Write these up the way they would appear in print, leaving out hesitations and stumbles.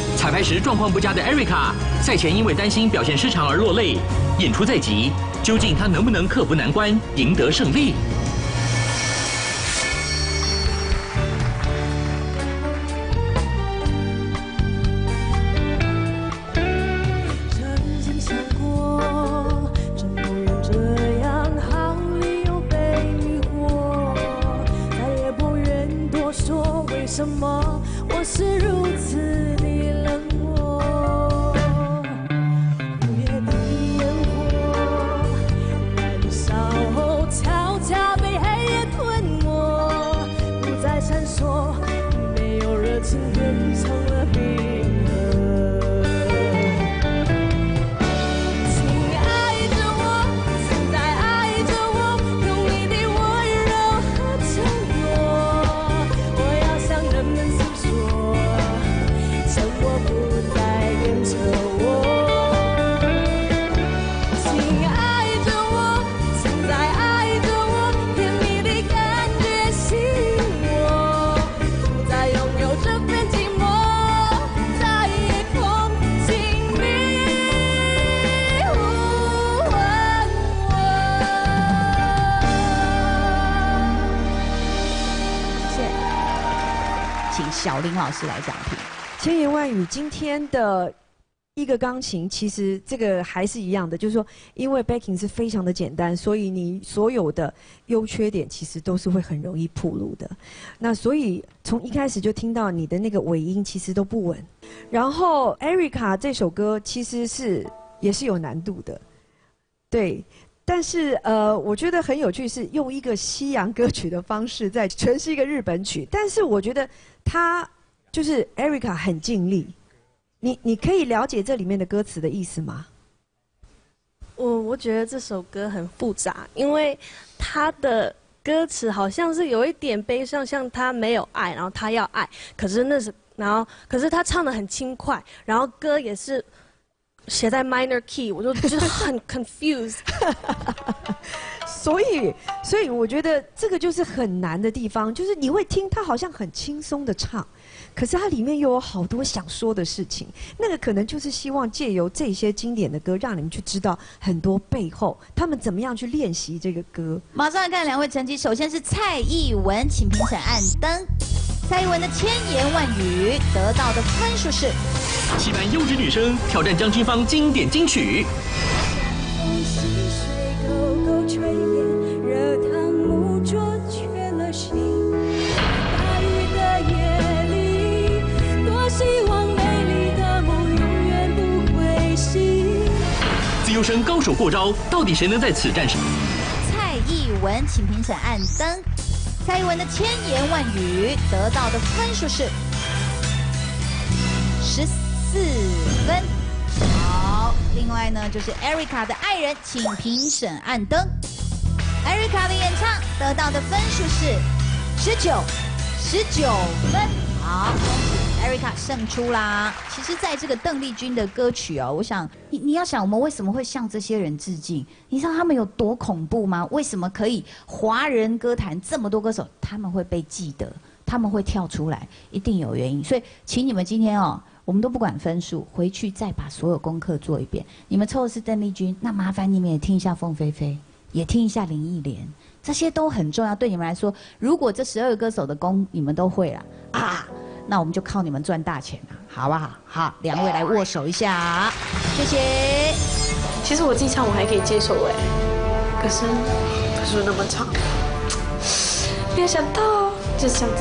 彩排时状况不佳的 Erica， 赛前因为担心表现失常而落泪。演出在即，究竟她能不能克服难关，赢得胜利？ 曾经想过，真不愿这样好理由被迷惑，再也不愿多说为什么我是如此的冷漠。午夜的烟火，燃烧后悄悄被黑夜吞没，不再闪烁，没有热情变成了冰河。请爱着我，请再爱着我，用你的温柔和承诺。我要向人们诉说，沉默不再变成我。请爱着我，请再爱着我，甜蜜的感觉吸引我，不再拥有这份寂寞，在夜空请你呼唤我。 谢谢，请小林老师来讲评。 千言万语，今天的一个钢琴，其实这个还是一样的，就是说，因为 backing 是非常的简单，所以你所有的优缺点其实都是会很容易暴露的。那所以从一开始就听到你的那个尾音其实都不稳。然后 Erica 这首歌其实也是有难度的，对。但是我觉得很有趣，是用一个西洋歌曲的方式在诠释一个日本曲，但是我觉得他就是 Erica 很尽力。你可以了解这里面的歌词的意思吗？ 我觉得这首歌很复杂，因为它的歌词好像是有一点悲伤，像他没有爱，然后他要爱，可是他唱得很轻快，然后歌也是写在 minor key， 我就很 confused。 所以我觉得这个就是很难的地方，就是你会听他好像很轻松的唱，可是它里面又有好多想说的事情。那个可能就是希望借由这些经典的歌，让你们去知道很多背后他们怎么样去练习这个歌。 马上来看两位成绩，首先是蔡艺文，请评审按灯。蔡艺文的千言万语得到的分数是 7班优质女生挑战张君芳经典金曲。 细水沟沟炊烟，热汤木灼却了心。大雨的夜里，多希望美丽的梦永远不会醒。 自由生高手过招，到底谁能在此战胜？ 蔡艺文，请评审按灯。蔡艺文的千言万语得到的分数是14分。好，另外呢就是 Erica 的爱人，请评审按灯。Erica 的演唱得到的分数是19分。好，恭喜 Erica 胜出啦！其实，在这个邓丽君的歌曲哦，我想你要想，我们为什么会向这些人致敬？你知道他们有多恐怖吗？为什么可以华人歌坛这么多歌手，他们会被记得，他们会跳出来，一定有原因。所以，请你们今天哦，我们都不管分数，回去再把所有功课做一遍。你们抽的是邓丽君，那麻烦你们也听一下凤飞飞，也听一下林忆莲，这些都很重要。对你们来说，如果这12个歌手的功你们都会了啊，那我们就靠你们赚大钱了，好不好？好，两位来握手一下，谢谢。 其实我自己唱我还可以接受哎，可是那么长，没有想到就是这样子。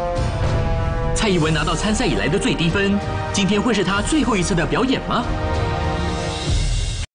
蔡艺文拿到参赛以来的最低分，今天会是她最后一次的表演吗？